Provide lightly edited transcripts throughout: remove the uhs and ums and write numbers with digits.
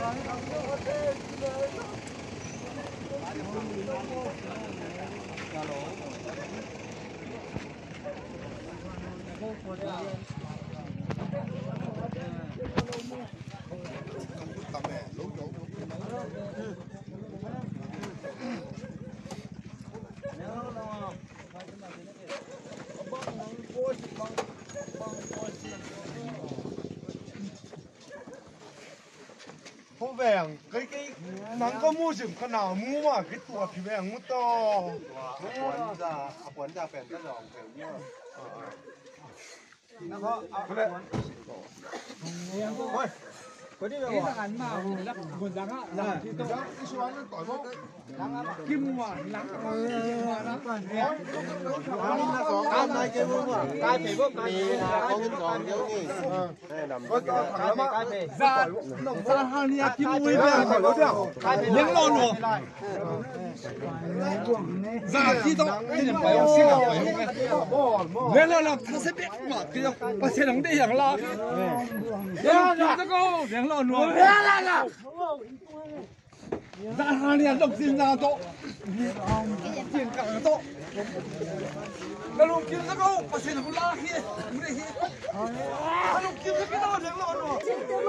Không về cái nắng có mua chừng con nào mua mà cái tua thì về mua to quấn ra phèn cái giòn phèn nhá nó có có đi về bỏ ăn mà buồn răng á là thì tôi cái số nó tỏi bốc kim mà lắng cam này kia mua mà cai phải bốc cai có cái giòn giống như đây nằm có thằng lắm cai phải ra hàng nhà kim muối về khỏi nó được những lon luôn ra khi đó cái nhân phải xin là phải nghe là他是别嘛cái把钱能得养了呀这个养了喏ra hàng nhà độc xin ra to tiền cả to cái lúc kia nó có把钱能拉去不得去cái lúc kia cái đó养了喏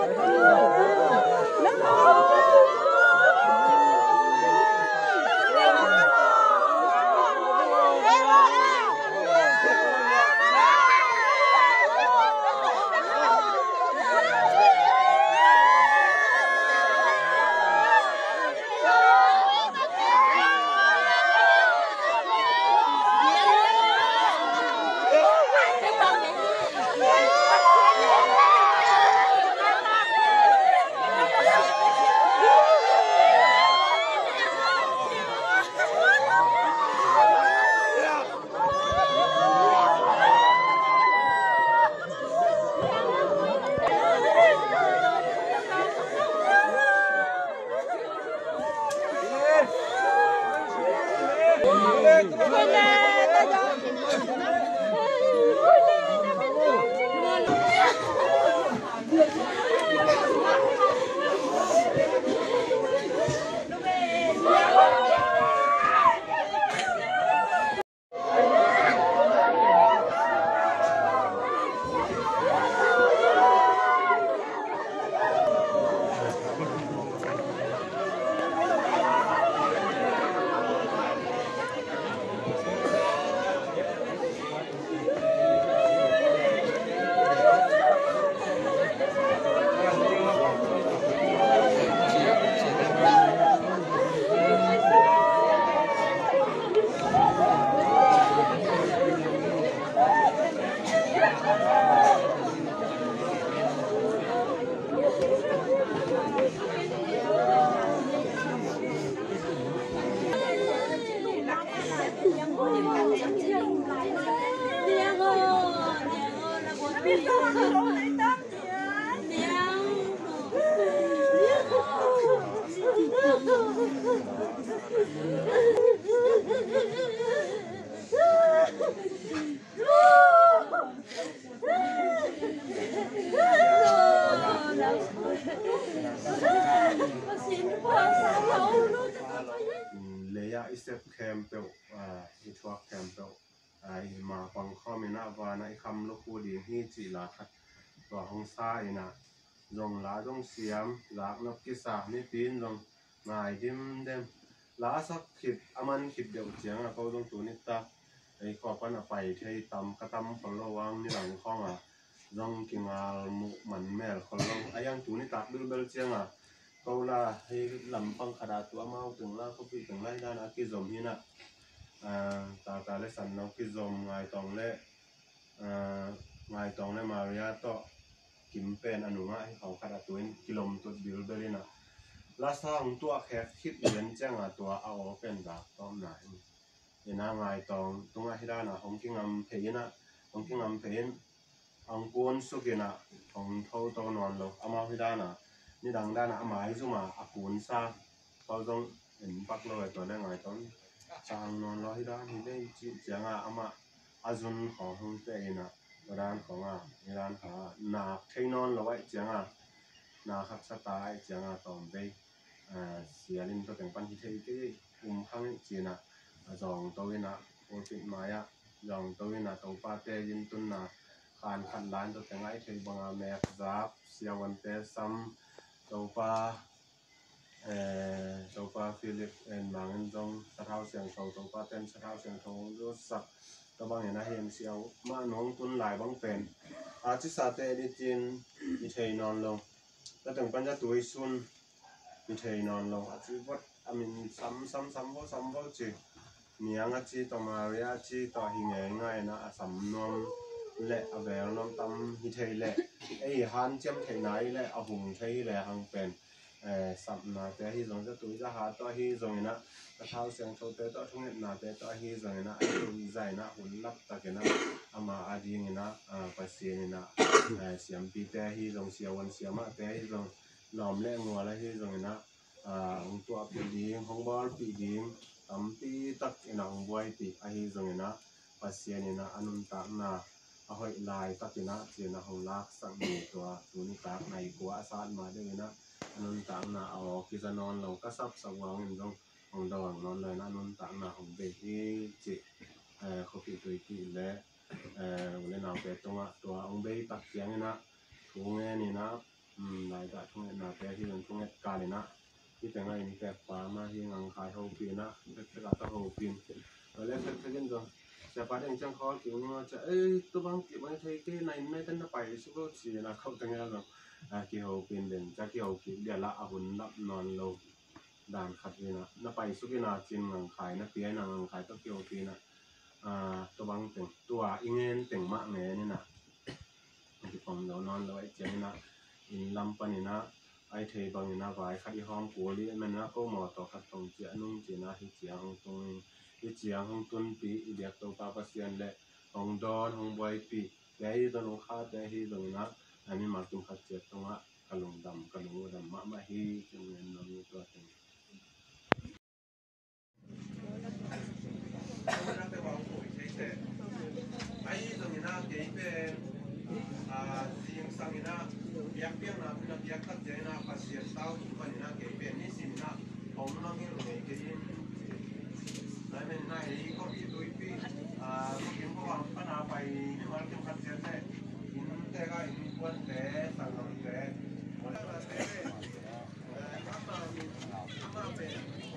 Leia isep campbell itwa campbell ma pang khomina wana I kham lo khu di hi chi la khat to hong sa ina rong la rong siam lak no kisa ni tin rong ngai dim dem la sak khit aman khit deu chiang a ko rong tu ni ta ai ko pan a pai thei tam ka tam khol lo wang ni lang khong a rong kingal mu man mel khol lo ayang tu ni tak bil bel chiang a câu là hay làm bằng khả đà tua mau từng là có bị từng lai ra là cái dòng như nè ta lấy sẵn nó cái dòng ngài tòng lấy Maria to kiếm pen anh đúng không họ khả đà tua km tuột biểu bên này nè lá sang tua khép khít liền chẳng là tua ao pen đã tóm lại thì na ngài tòng tung ai ra là không kinh ngầm thấy nè không kinh ngầm thấy ông cuốn số kia nè ông thâu to non lộc amao ra nèนี่ดังด้านอาหมายซุมาอากูนซาเขาต้องเห็นปักเลยตัวได้ไงต้องจางนอนรอให้ด้านนี้ได้จีเจียงอามาอาจุนของห้องเต้นะด้านของในด้านหาหนักใช้นอนเราไว้เจียงนาคัดสตาไอเจียงตอมไปเสียลินตัวแต่งปันที่เทที่ข้างจีน่ะจองตัวน่ะโอปิดมาอ่ะจองตัวน่ะตัวป้าเตยินตุนน่ะการขัดล้านตัวแต่งไอเทบังอาแมกจับเสียวันเตซัมตัวป้าตัวป้าฟิลิปบางจงสะเท้าเสียงตัวป้าเต้นสะเท้าเสียงทงรู้สักตัวบางอย่างนะเห็นเสียวมาหนองตุนหลายบางเป็นอาจิสาเตดิจินอิเทนอนลงแล้วถึงปัญญาตัวซุนอิเทนอนลงอาจิวัดอามินซ้ำว่าจีเนียงอาจิตัวมาเรียจีตัวหิงง่ายนะอาสัมนวมเละอาเวลน้ำตำอิเทเละไอฮันเจียมเทไหนเละอาหุงเทเละหังเป็นสัมนาแต่ที่ตรงจะตัวจะหาตัวที่ตรงนี้นะกระเท้าเสียงโชว์แต่ตัวทุ่งนาแต่ตัวที่ตรงนี้นะไอ้ตัวใจนะหุ่นลับตะกันนะอามาอาดีนี่นะภาษีนี่นะเสียงปีแต่ที่ตรงเสียวันเสียมาแต่ที่ตรงหลอมแรงงัวแล้วที่ตรงนี้นะของตัวปีดีของบอลปีดีตั้มปีตักหนังบวยปีไอ้ที่ตรงนี้นะภาษีนี่นะอนุตานะเอาให้ลายตักนะเสียนะของลักสังเกตตัวตัวนี้ตักในกัวอาสามาด้วยนะนนตางนาเอากิจนอนเราก็ซับสว่างอย่างตรงของดอนนอนเลยนะนนตางนาของเบที่จิเขาปิดตัวที่และวันนี้เราเป็นตัวองเบตักเสียงนะทุ่งเงี้ยนี่นะหลายแต่ทุ่งเงี้ยนาแต่ที่เป็นทุ่งเงี้ยกาเลยนะที่แต่งไงมีแต่ปลามาที่งังขายเขาปีนะเป็นตลาดเขาปีนแล้วเพื่อนๆก็จะไปยังจังเขาถึงว่าจะตัวบางทีมันใช้ที่ในตั้งแต่ไปสุดที่นะเขาแต่งงานเราเกี่ยวเป็นเด่นจะเกี่ยวกับเดี๋ยวละอาหุ่นนับนอนเราด่านขัดเลยนะนับไปสุกินาจินงังขายนับเปียนังขายต้องเกี่ยวปีนะตัวบางแต่งตัวอิงเงินแต่งมากเงี้ยนี่นะที่ผมเรานอนเราไอ้เจ้านะอินลำปนี่นะไอ้เทบางนี่นะไว้ขัดที่ห้องกัวลีมันนะก็หมอต่อขัดตรงเจ้านุ่งเจ้านะที่เจ้าตรงที่เจ้าห้องต้นปีเดียกตัวปลาปลาเสียนและห้องดอนห้องบอยปีแต่ที่ตัวน้องข้าแต่ที่ตรงนะอันนี้มาตุ้งขัดเจ็ดตรงอ่ะกะลงดำกะลงดำมาฮีจังเงินน้องตัวเต็งไอ้ตรงนี้นะเกี่ยเป็นสิ่งสังนะเบียกเบียกนะเป็นเบียกขัดเจนะภาษีเต้าที่มันนะเกี่ยเป็นนี่สินะผมนั่งเห็นเลยเกี่ยแล้วมันน่าเห็นก็ที่ตัวอีพีลูกยิงก็วางปัญหาไปนี่มันเป็นขัดเจแต่อินแต่ก็อินควนแต่สังกัดแต่หมดแล้วแต่อามาเป็น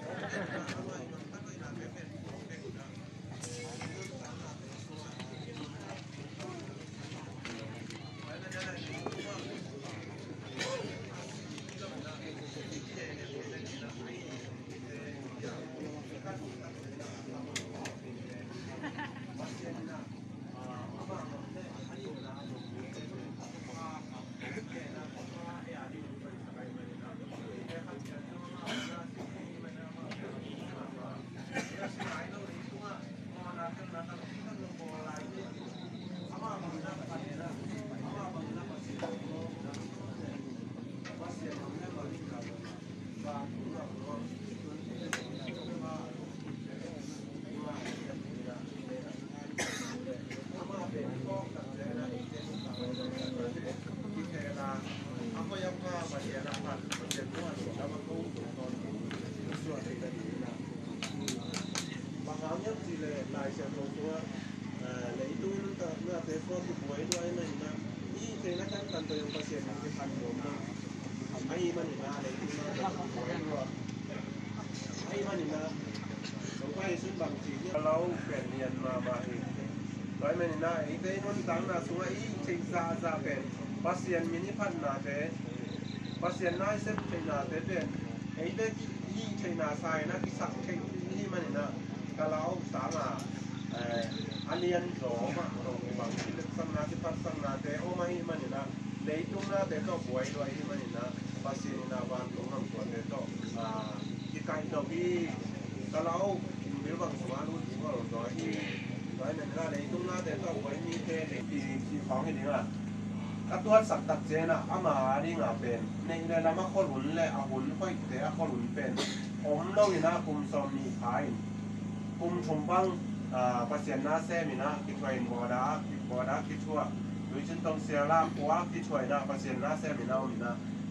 เราเปลี่ยนเรียนมาเองร้อยเมตรนะอีกแต่นนตังนะส่วนอีกชิงซาเป็นภาษามินิพันนาเป็นภาษาหน้าเซฟเป็นนาเป็นอีกแต่อีเชนาไซนะที่สักเชนี่มันนะก็เราสามารถอันเรียนสองมาลงบางที่สังนาที่พัฒนาแต่โอ้ไม่มันนะเลยตรงนั้นแต่ก็ป่วยด้วยมันนะภาษาหน้าบ้านตรงนั้นตัวแต่ก็ที่การเราที่ก็เราเรื่องบางส่วนรู้ที่ว่าเราตัวที่ร้อยหนึ่งนะเลยตรงนั้นแต่ก็ป่วยมีแค่เด็กที่ของที่นี่ว่าก็ตัวสักตัดเจนะอามานี่งาเป็นในเรื่องนั้นมาข้อหลุนและอาหุนค่อยแต่ข้อหลุนเป็นผมเล่าอยู่นะคุมซอมมีขายคุมชมบังภาษาหน้าเซมินะคิดว่าบอดาคิดว่าโดยฉันต้องเสียร่างกว่าคิดว่านะภาษาหน้าเซมินะมีนะ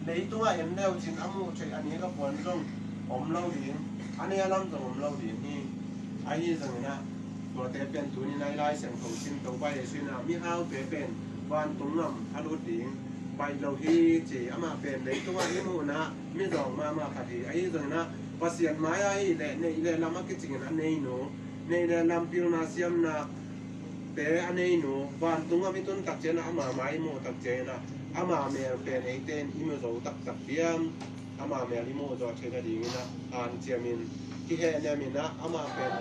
lấy tua em leo chín amu chơi anh ấy có cuốn rong om lâu đi anh ấy làm rồi om lâu đi ni anh ấy rằng naตัวเตเป็นตัวนี้นายไล่เสียงของชิ้นตัวไปสินะมีห้าวเตเป็นวันตรงน้ำทะลุดิ่งไปเราที่จีอามาเป็นเลยตัวนี้มูนะมีรองมาคดีไอ้ตรงนั้นภาษีไม้ไอ้เล่ในเล่ลำมากิจงานในหนูในเล่ลำพิวนาเซียมนะแต่อันในหนูวันตรงนั้นมีต้นตักเจนะอามาไม้โมตักเจนะอามาเมียเป็นไอ้เต้นอิมโซตักเบียมอามาเมียลิโมจอเชนดิ่งนะอ่านเจียมินที่เฮเนี่ยมินนะอามาเป็น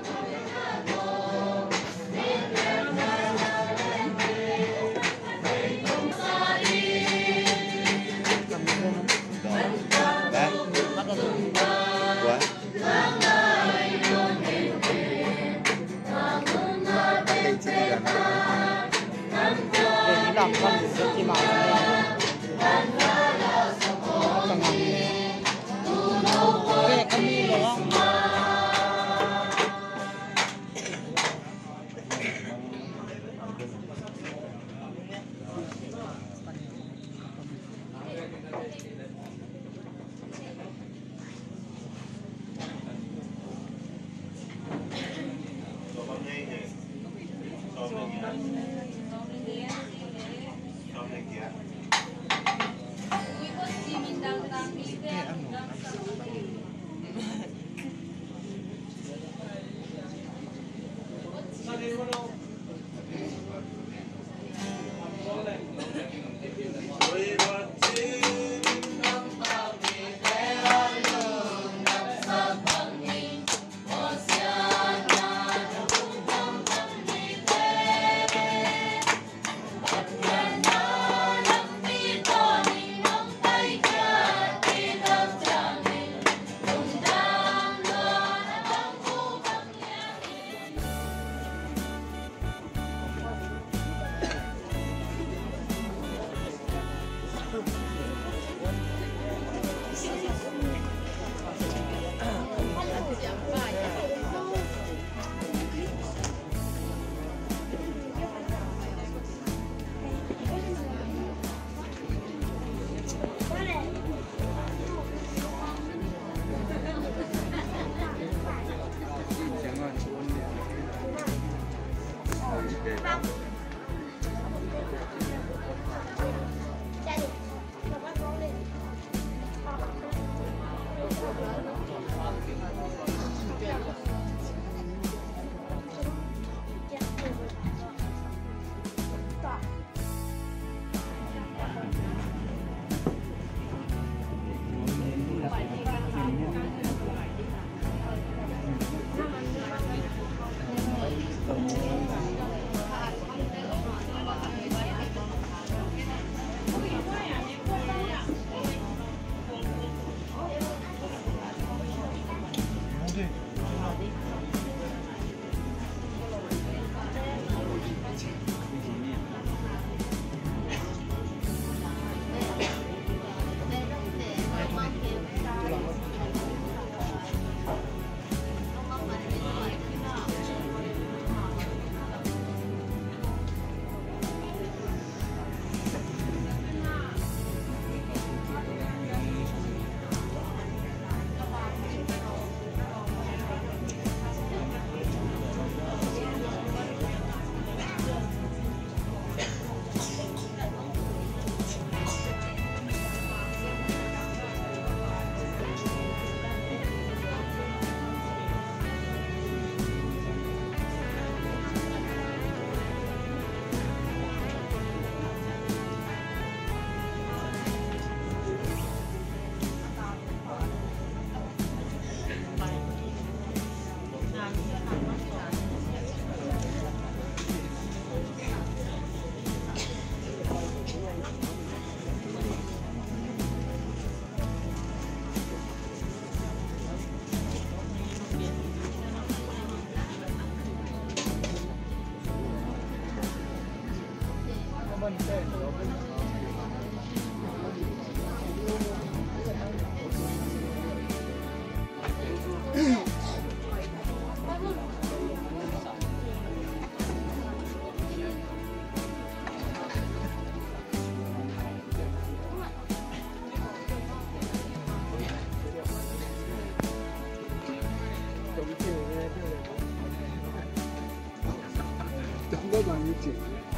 整个让你进。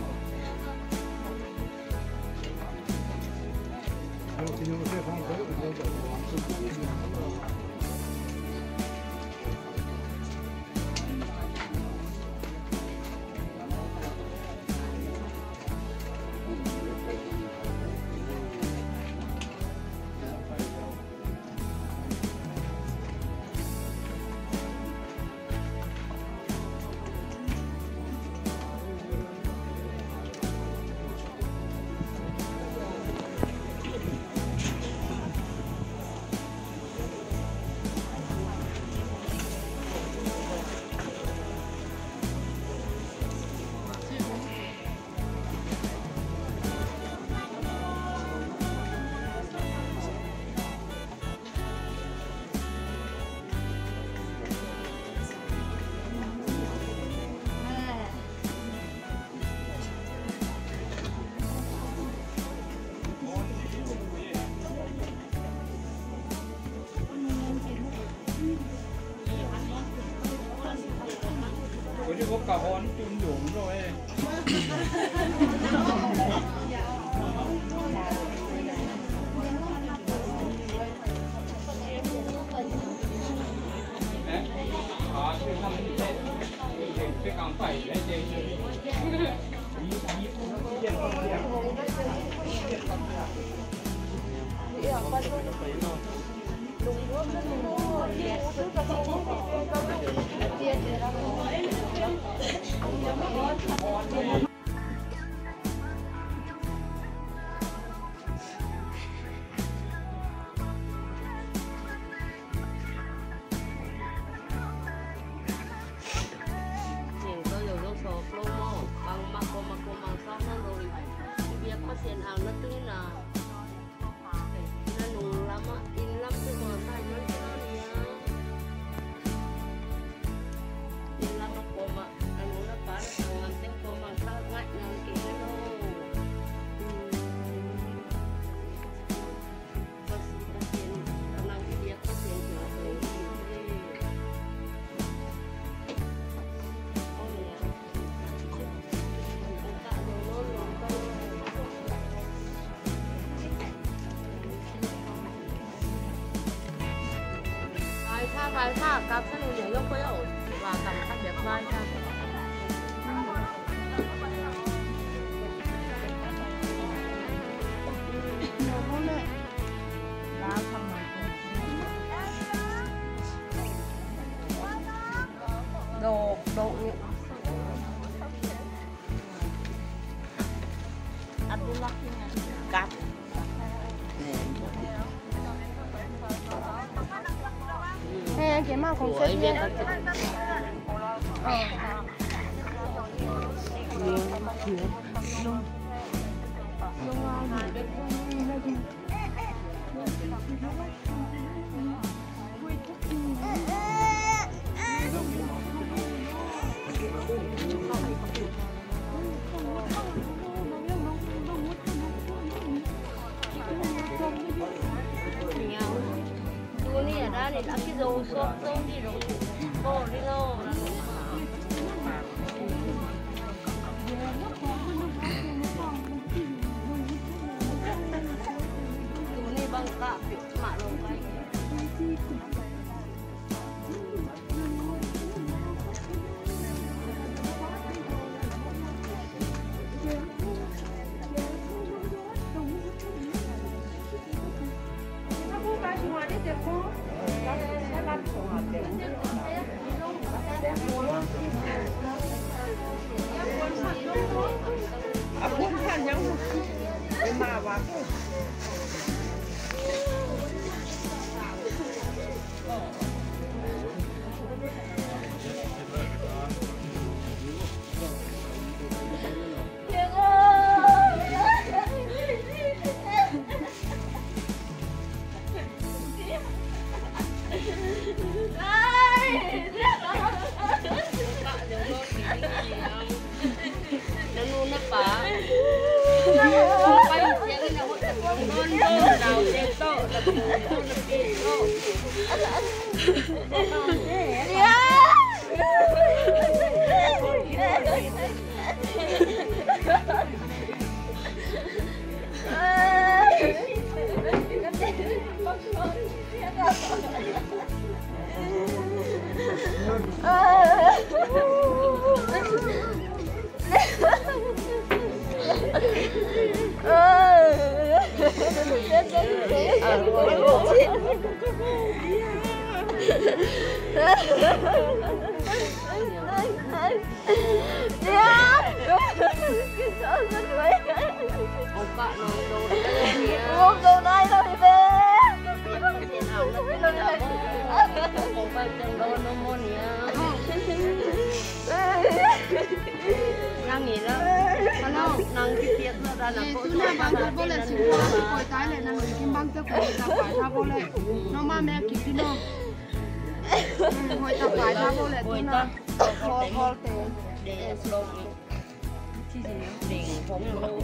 然后今天我采访这个我在王师傅。có cả hòn chung dụng rồi. Cái càng phải đấy chứ. Vai tha cặp sẽ luôn những lúc với ổn và cầm cách đẹp vai tha. Đồ ăn đi lắc cặp. Cái màu không xếp nhé. Để đã cái dầu xốp đi rồi cô đi đâu là tụi này bằng cả việc mà rồi vậy. Aku kan yang lima waktu. Hãy subscribe cho kênh Ghiền Mì Gõ để không bỏ lỡ những video hấp dẫn. Không đâu này đâu đi về. Nang nghỉ đó, ano, nang kitiet na dala po. Tuna bang ta bole suwa ko tai le nang kim bang ta ko ta pa ta bole. No ma me kitino. Hoi ta pa ta bole tuna. Kol te. Để slow chi gì để phóng lâu.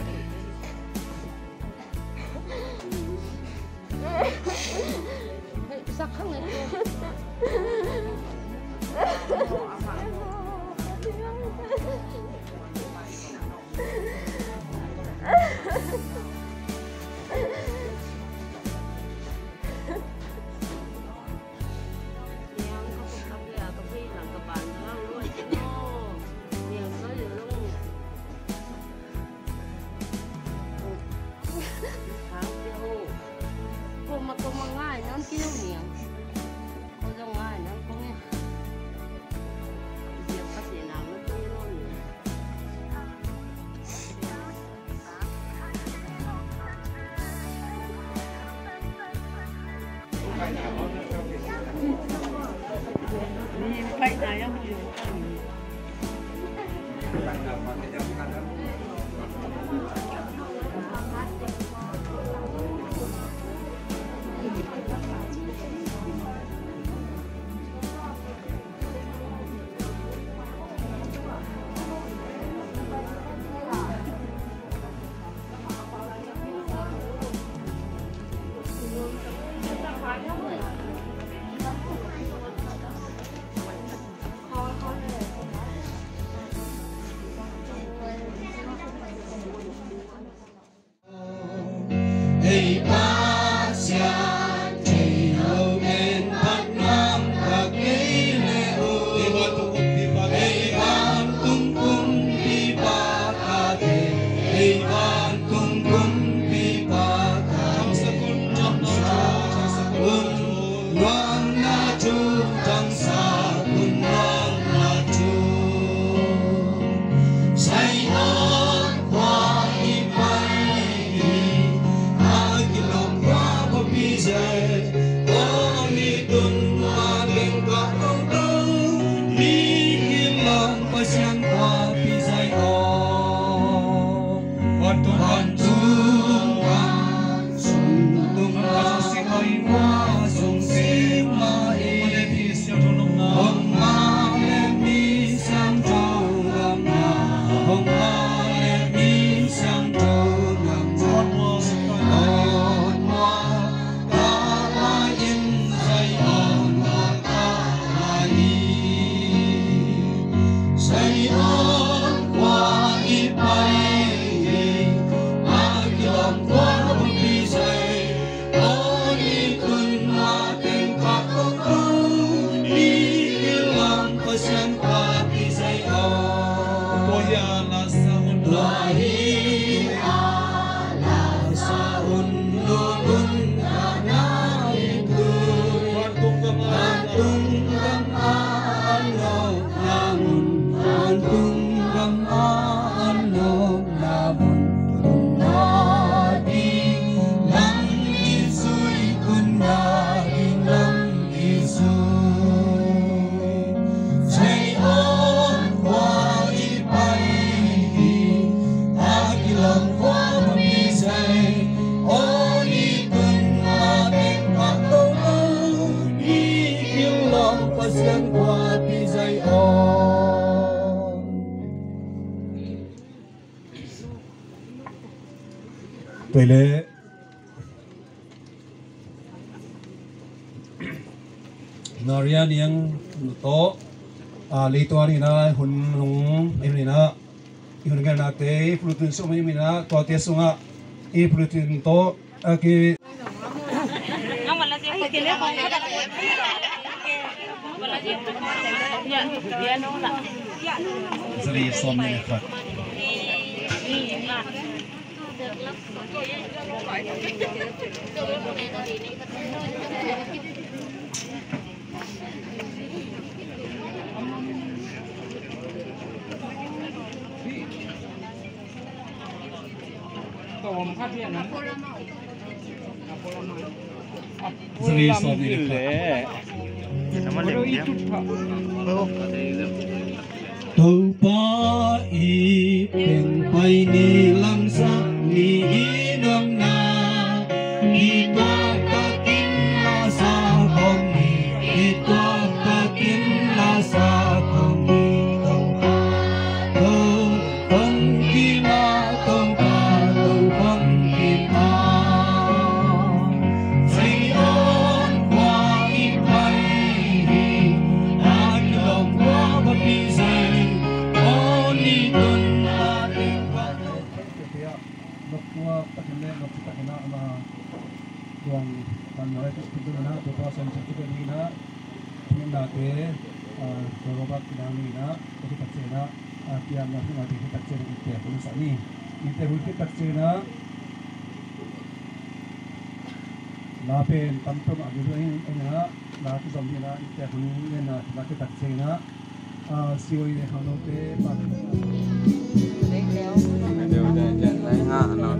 Sắc không này. Phải này không? Tôi lệ Narian yang to lituani na hun ini na ihun kan nate plutin so ini na to te sunga I plutin to aki Seri som ni khat Được lắm. สวีสอบนี่เลยน้ำมันเหลวเนี่ยตัวป้าอีเป็นไปนี่ลังสักนี่อีน้องนาอีตัวก็กินลาซาของนี่อีตัวก็กินลาซาของนี่ตัวฟังกีมาตัวปาตัวฟังกีมาใจอ่อนกว่าอีไปอาจลงกว่าบัดนี้ใจนี่ตุนมาถึงวันนี้นกตัวตัดเล็บนกตัดหน้ามาดวงวันน้อยตุนนะตัวพอสันติตุนีนะทุ่งนาเตตัวรบักนานีนะตัวที่ตัดเจนะเตียงนะที่มาที่ตัดเจนะอีกแต่คนสันนี่อีกแต่คนที่ตัดเจนะลาเป็นตั้มต้นอายุด้วยนะลาที่สมบูรณ์นะอีกแต่คนนี้นะมาที่ตัดเจนะสิวันนี้เขาโน้ตไปบ้านเดี๋ยวได้จะได้ห้าเนาะ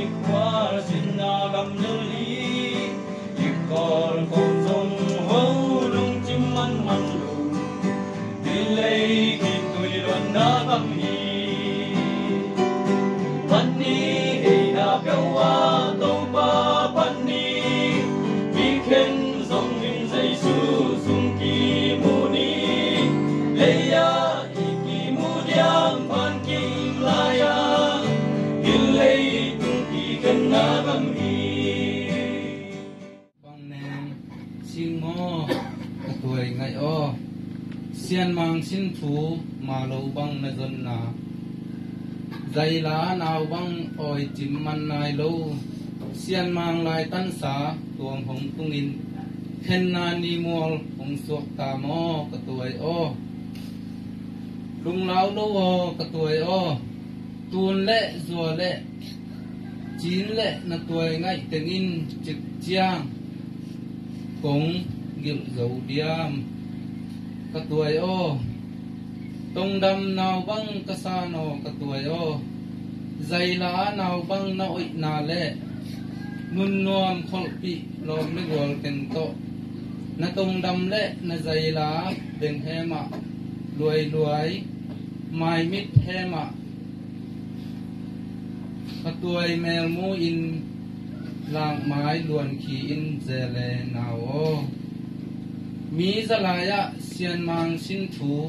Hãy subscribe cho kênh Ghiền Mì Gõ để không bỏ lỡ sian mang sin thu ma lo bang na zon na zai la naw bang oi chim man nai lo sian mang lai tan sa tuang hong tungin khen na ni mol hong suak ta mo ka tuai o lung lao lo o ka tuai o tuôn lệ rùa lệ chín lệ là tuổi ngày tiếng in trực chiang cũng gil dầu điam các tuổi ô tông đâm nào băng các sa nọ các tuổi ô dây lá nào băng nào ít nà lệ nun nuam khol pi lom mấy gol ken to na tông đâm lệ na dây lá bên he mà luai luai mai mít he mà các tuổi mèo mu in làng mái luồn khí in dè lè nào ô mi za la ya sian mang sin thu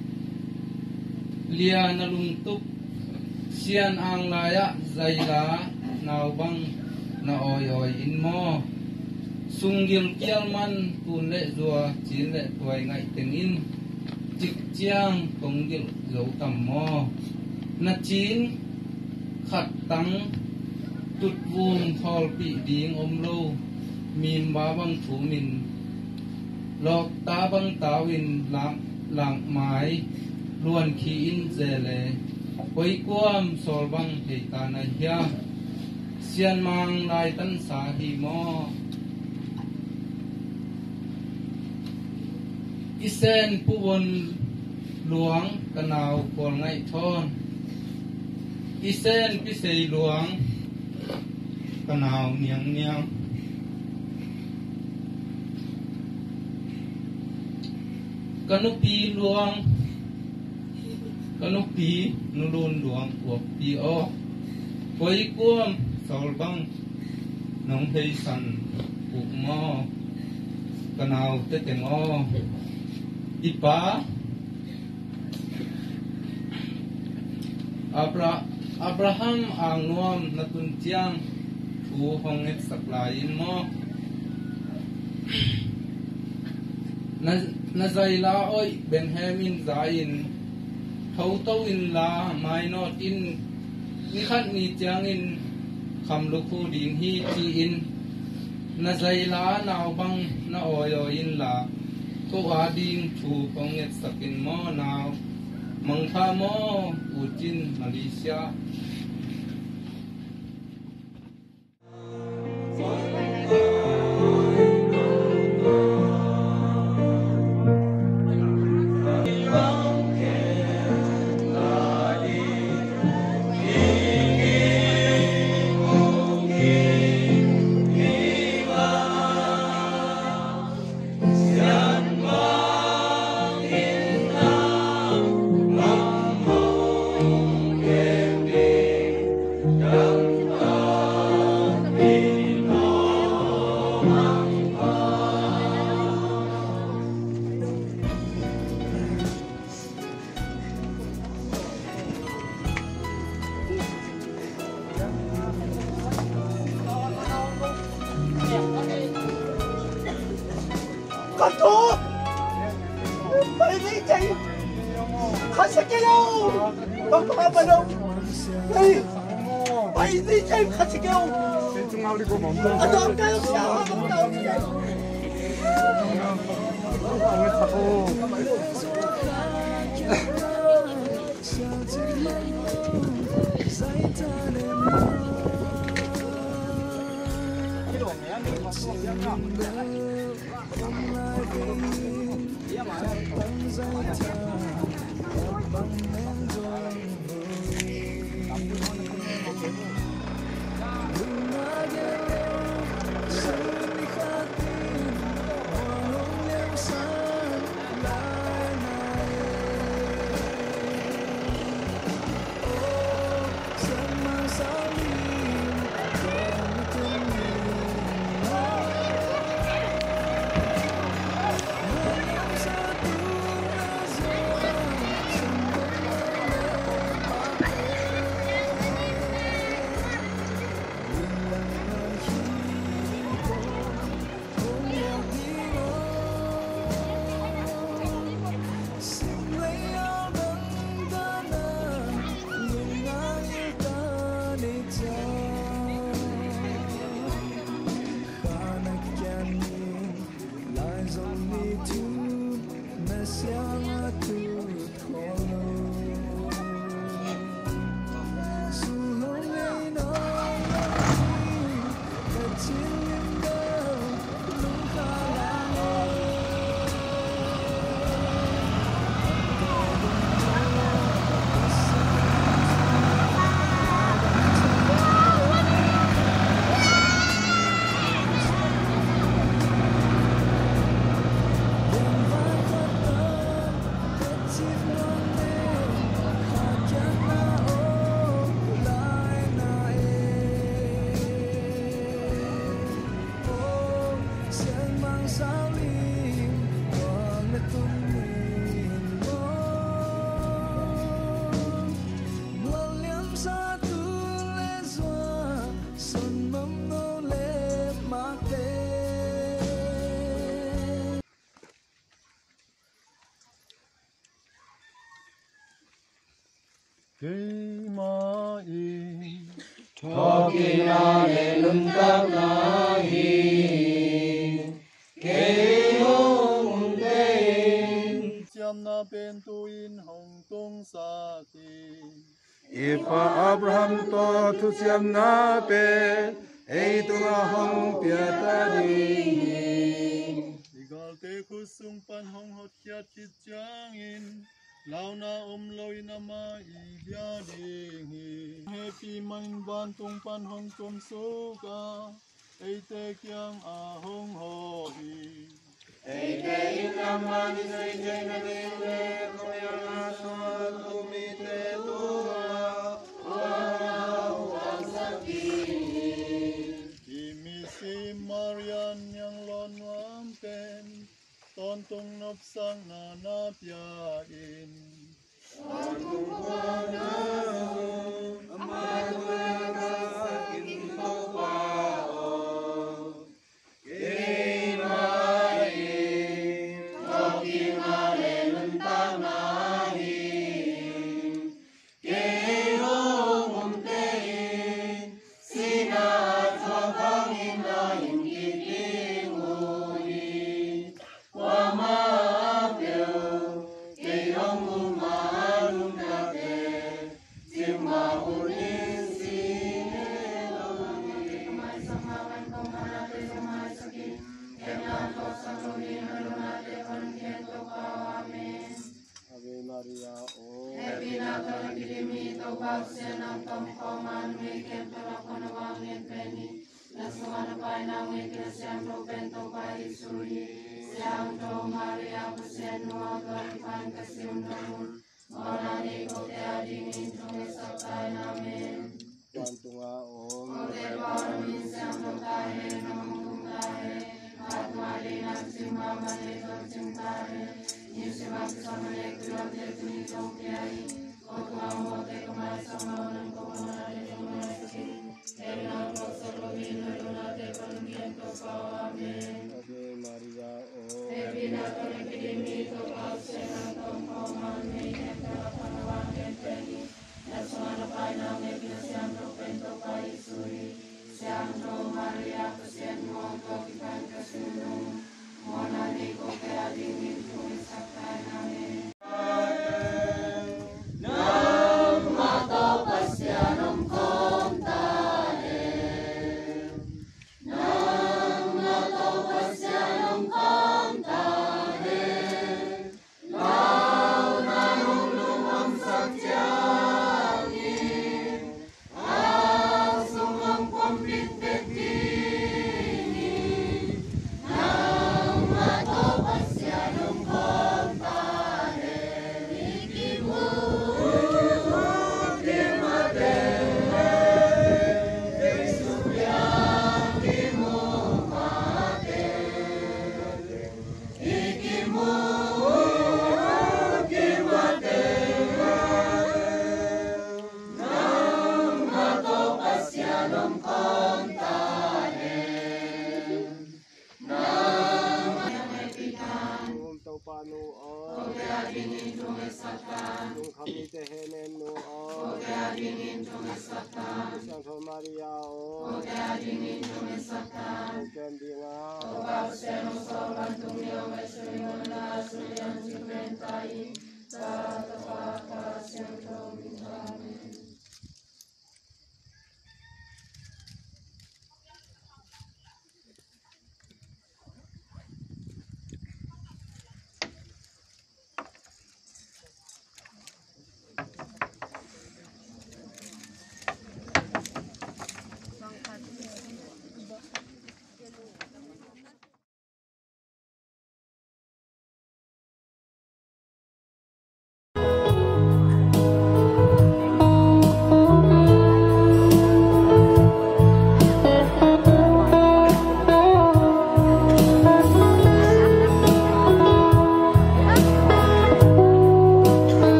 lia na lung tup sian ang la ya zai la nào bang na oi oi in mo sungil kial man tun le zua chin le tuai ngai teng in chik chiang tong gil zo tam mo na chin khát tăng tụt vuông khol bị điên ôm lâu mìm bá băng thủ mình lọc tá băng táo in lạng mái luôn khi in dè lệ quấy quam sol băng thầy ta này hia xiên mang lai tân xá hi mo isen pu vun luang kanao kol ngai thon isen pi sei luang kanao niang niang kanupi luang kanupi nulun luang kuak pi o koi kuam sol bang nong hei san uk mo kanao te teng o ipa Abraham ang nuam na tuntiang thu hongit saklayin mo na zaila oi Benjamin zain thâu tâu in la mai not in ni khat ni chiang in kham lu khu ding hi ti in na zaila naw bang na oyo in la ko ading thu hongit sakin mo naw mangkha mo Ujin Malaysia con thú mày đi chạy khát sẽ kêu không có apa đâu đây mày đi chạy khát sẽ kêu anh đâu cái sao không đâu kina le lum tak na hi ke hong te Chiam na pen tu in hong tung sa ti. Ipa Abraham to tu siam na pe ei tu nga hong pia ta ding Igal te kusung pan hong hot kiat kit chang in. Lau na loi na ma i bia ding hi. Happy main ban tung pan hong tum suka. Ei te kyang a hong ho hi. ei te inaman sei te na le le ko ya na so tu mi te tu Kimi si Marian yang lon wam pen. Ton tung nop sang na na pia in.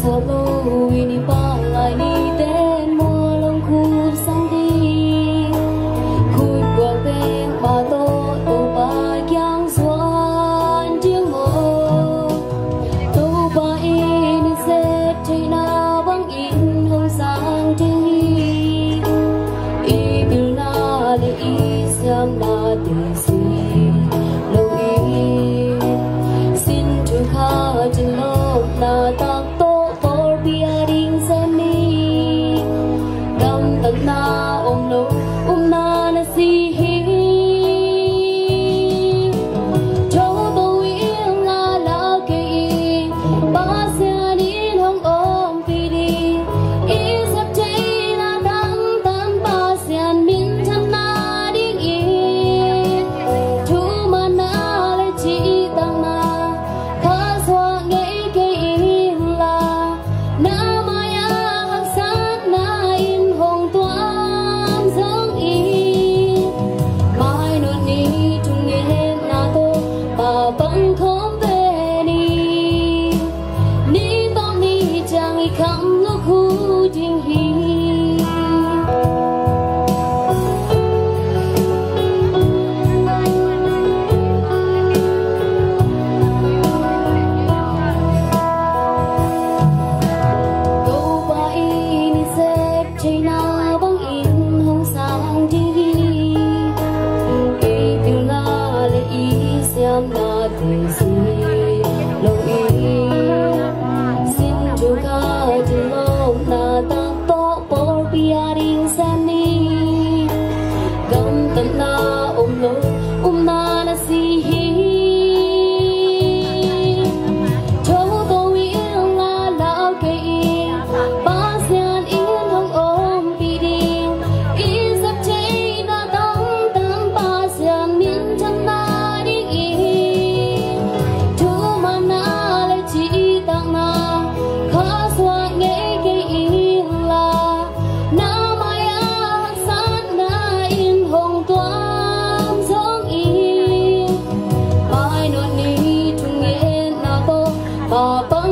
solo ini palai ni ten mua lông khu sang đi khui qua bên ba tô tô ba giang xuân tiếng ngô tô ba in sẽ thấy na băng in hồng sang tiếng i bil na le i siam na tiếng si lâu i xin chúa kha trên lốp na ta na om no na na si hi cho tôi yêu là la ke ba se đi hong om pi đi i sắp thấy là đắng tan ba se min tham na đi i thu mà na le chỉ tang na kha xoa nghe ke i là na maya hak sát na in hong băng không về đi ni bóng ni chẳng ý khăm lúc khu tình hi đâu ba in xếp chạy na băng in hồng sang tình hi ý tiếng na lệ ý xem na tình si lâu ý xin chúa ca trên lông na ta to bỏ bia đình xem đi gầm tận na ôm na si hi cho tôi yêu là lão cây ba sen yên hồng ôm bị đi ý sắp cháy na đắng tan ba sen miên chân na Bye.